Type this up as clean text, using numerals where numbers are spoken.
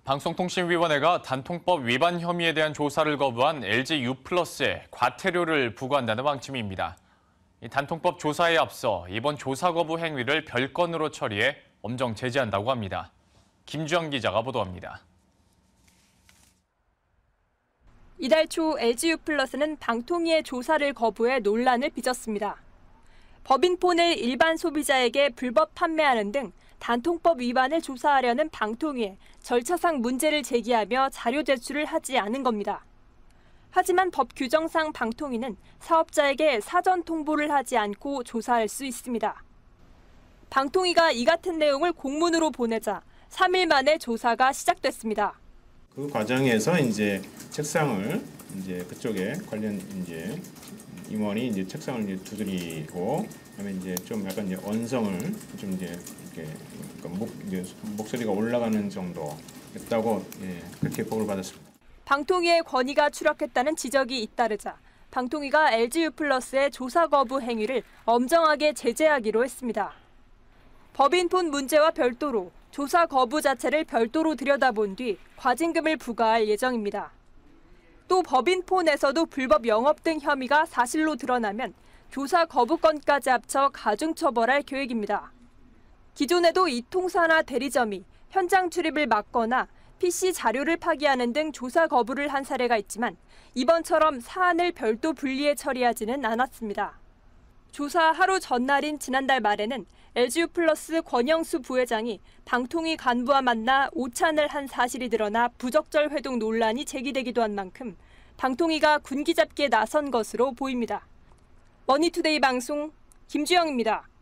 방송통신위원회가 단통법 위반 혐의에 대한 조사를 거부한 LG유플러스에 과태료를 부과한다는 방침입니다. 이 단통법 조사에 앞서 이번 조사 거부 행위를 별건으로 처리해 엄정 제재한다고 합니다. 김주영 기자가 보도합니다. 이달 초 LG유플러스는 방통위의 조사를 거부해 논란을 빚었습니다. 법인폰을 일반 소비자에게 불법 판매하는 등 단통법 위반을 조사하려는 방통위에 절차상 문제를 제기하며 자료 제출을 하지 않은 겁니다. 하지만 법 규정상 방통위는 사업자에게 사전 통보를 하지 않고 조사할 수 있습니다. 방통위가 이 같은 내용을 공문으로 보내자 3일 만에 조사가 시작됐습니다. 그 과정에서 이제 책상을 그쪽에 관련 임원이 책상을 두드리고, 그다음에 좀 약간 언성을 좀 이렇게 목소리가 올라가는 정도였다고 그렇게 보고를 받았습니다. 방통위의 권위가 추락했다는 지적이 잇따르자 방통위가 LG유플러스의 조사 거부 행위를 엄정하게 제재하기로 했습니다. 법인폰 문제와 별도로 조사 거부 자체를 별도로 들여다본 뒤 과징금을 부과할 예정입니다. 또 법인폰에서도 불법 영업 등 혐의가 사실로 드러나면 조사 거부건까지 합쳐 가중처벌할 계획입니다. 기존에도 이통사나 대리점이 현장 출입을 막거나 PC 자료를 파기하는 등 조사 거부를 한 사례가 있지만 이번처럼 사안을 별도 분리해 처리하지는 않았습니다. 조사 하루 전날인 지난달 말에는 LG유플러스 권영수 부회장이 방통위 간부와 만나 오찬을 한 사실이 드러나 부적절 회동 논란이 제기되기도 한 만큼 방통위가 군기잡기에 나선 것으로 보입니다. 머니투데이 방송 김주영입니다.